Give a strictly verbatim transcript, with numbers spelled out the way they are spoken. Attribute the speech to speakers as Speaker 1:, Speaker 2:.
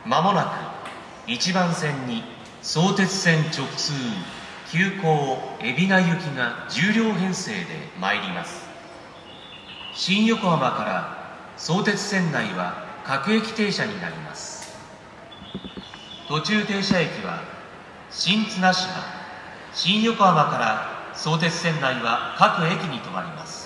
Speaker 1: まもなくいちばん線に相鉄線直通急行海老名行きがじゅう両編成で参ります。新横浜から相鉄線内は各駅停車になります。途中停車駅は新綱島、新横浜から相鉄線内は各駅に停まります。